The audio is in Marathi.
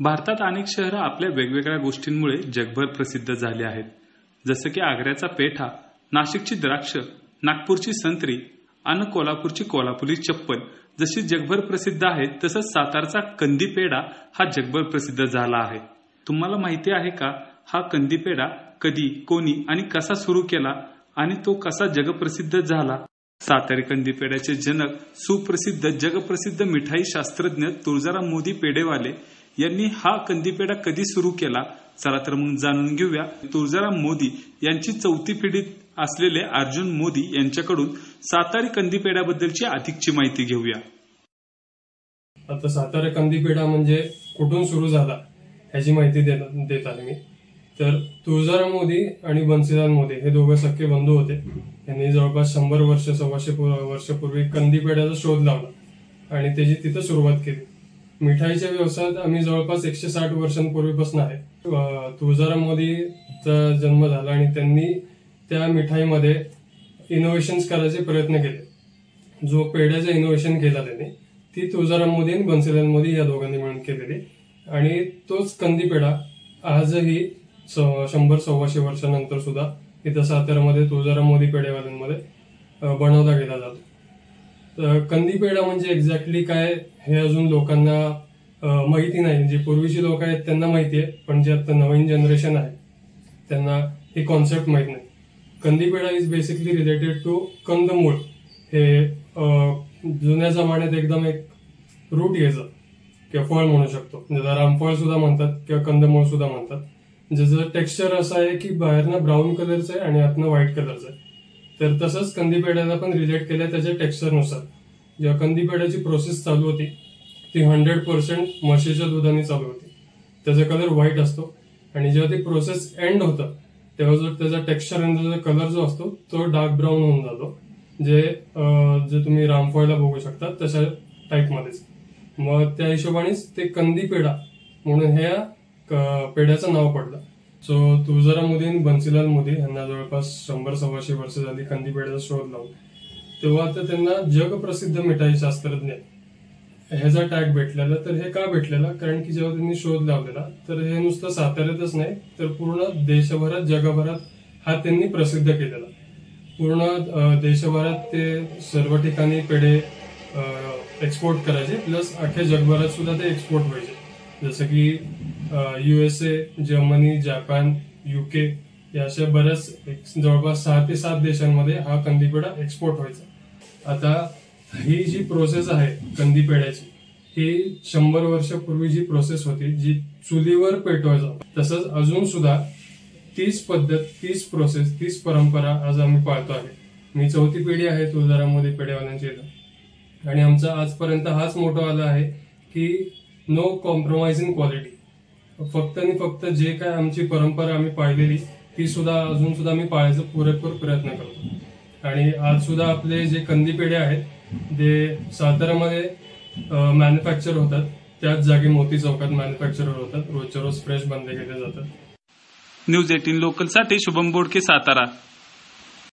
भारतात अनेक शहरं आपल्या वेगवेगळ्या गोष्टींमुळे जगभर प्रसिद्ध झाली आहेत. जसं की आग्र्याचा पेठा, नाशिकची द्राक्ष, नागपूरची संत्री आणि कोल्हापूरची कोल्हापुरी चप्पल जशी जगभर प्रसिद्ध आहेत, तसंच सातारचा कंदी पेढा हा जगभर प्रसिद्ध झाला आहे. तुम्हाला माहिती आहे का हा कंदी पेढा कधी, कोणी आणि कसा सुरू केला आणि तो कसा जगप्रसिद्ध झाला? सातारी कंदी पेढ्याचे जनक सुप्रसिद्ध जगप्रसिद्ध मिठाई शास्त्रज्ञ तुळजाराम मोदी पेढेवाले यांनी हा कंदी पेढा कधी सुरू केला? चला तर मग जाणून घेऊया. तुळजाराम मोदी यांची चौथी पिढीत असलेले अर्जुन मोदी यांच्याकडून सातारी कंदी पेढ्याबद्दलची अधिकची माहिती घेऊया. आता सातारा कंदी पेढा म्हणजे कुठून सुरू झाला ह्याची माहिती देत आहे मी. तर तुळजाराम मोदी आणि बन्सीलाल मोदी हे दोघं सख्खे बंधू होते. यांनी जवळपास 100 वर्ष 125 वर्षापूर्वी कंदी पेढ्याचा शोध लावला आणि त्याची तिथं सुरुवात केली. मिठाईच्या व्यवसायात आम्ही जवळपास 160 वर्षांपूर्वीपासून आहे. तुळजाराम मोदीचा जन्म झाला आणि त्यांनी त्या मिठाईमध्ये इनोव्हेशन्स करायचे प्रयत्न केले. जो पेढ्याचं इनोव्हेशन केला त्यांनी ती तुळजाराम मोदी आणि बन्सीलाल मोदी या दोघांनी मिळून केलेली आणि तोच कंदी पेढा आजही 100-125 वर्षानंतर सुद्धा इथं साताऱ्यामध्ये तुळजाराम मोदी पेढेवाल्यांमध्ये बनवला गेला जातो. तर कंदी पेढा म्हणजे एक्झॅक्टली काय हे अजून लोकांना माहिती नाही. जे पूर्वीची लोक आहेत त्यांना माहिती आहे, पण जे आता नवीन जनरेशन आहे त्यांना ही कॉन्सेप्ट माहित नाही. Kandi pedha is basically related to कंदमूळ. हे जुन्या जमान्यात एकदम एक रूट यायचं किंवा फळ म्हणू शकतो, ज्याला रामफळ सुद्धा म्हणतात किंवा कंदमूळ सुद्धा म्हणतात. ज्याचं टेक्स्चर असं आहे की बाहेरनं ब्राऊन कलरचं आहे आणि आतनं व्हाईट कलरचं आहे. तर तसंच कंदी पेढ्याला पण रिलेट केलं त्याच्या टेक्स्चरनुसार. जेव्हा कंदी पेढ्याची प्रोसेस चालू होती ती 100% म्हशीच्या दुधाने चालू होती. त्याचा कलर व्हाईट असतो आणि जेव्हा ती प्रोसेस एंड होतं तेव्हा जो त्याचा टेक्स्चर आणि त्याचा कलर जो असतो तो डार्क ब्राऊन होऊन जातो. जे तुम्ही रामफळला बघू शकता तशा टाईपमध्येच. मग त्या हिशोबानेच ते कंदी पेढा म्हणून ह्या पेढ्याचं नाव पडलं. सो तुळजाराम मोदी आणि बन्सीलाल मोदी यांना जवळपास 100-125 वर्ष झाली कंदी पेढ्याचा शोध लावून. तेव्हा आता त्यांना जगप्रसिद्ध मिठाई शास्त्रज्ञ ह्याचा टॅग भेटलेला. तर हे का भेटलेला? कारण की जेव्हा त्यांनी शोध लावलेला तर हे नुसतं साताऱ्यातच नाही तर पूर्ण देशभरात जगभरात हा त्यांनी प्रसिद्ध केलेला. पूर्ण देशभरात ते सर्व ठिकाणी पेढे एक्सपोर्ट करायचे, प्लस अख्ख्या जगभरात सुद्धा ते एक्सपोर्ट व्हायचे. जसं की USA, जर्मनी, जपान, UK या अशा बऱ्याच जवळपास 6 ते 7 देशांमध्ये हा कंदी पेढा एक्सपोर्ट व्हायचा. आता ही जी प्रोसेस आहे कंदी पेढ्याची ही 100 वर्षापूर्वी जी प्रोसेस होती जी चुलीवर पेटवायचं, तसंच अजून सुद्धा तीच पद्धत, तीच प्रोसेस, तीच परंपरा आज आम्ही पाळतो आहे. मी चौथी पिढी आहे तुळजाराम मोदी पेढेवाल्यांची इथं आणि आमचा आजपर्यंत हाच मोठा आला आहे की नो कॉम्प्रोमाइज इन क्वालिटी. फक्त आणि फक्त जे काय आमची परंपरा आम्ही पाळलेली ती सुद्धा अजून सुद्धा आम्ही पाळायचा पुरेपूर प्रयत्न करतो. आणि आज सुद्धा आपले जे कंदी पेढे आहेत ते साताऱ्यामध्ये मॅन्युफॅक्चर होतात, त्याच जागी मोती चौकात मॅन्युफॅक्चर होतात. रोजच्या रोज फ्रेश बनले गेले जातात. न्यूज 18 लोकल साठी शुभम बोडके, सातारा.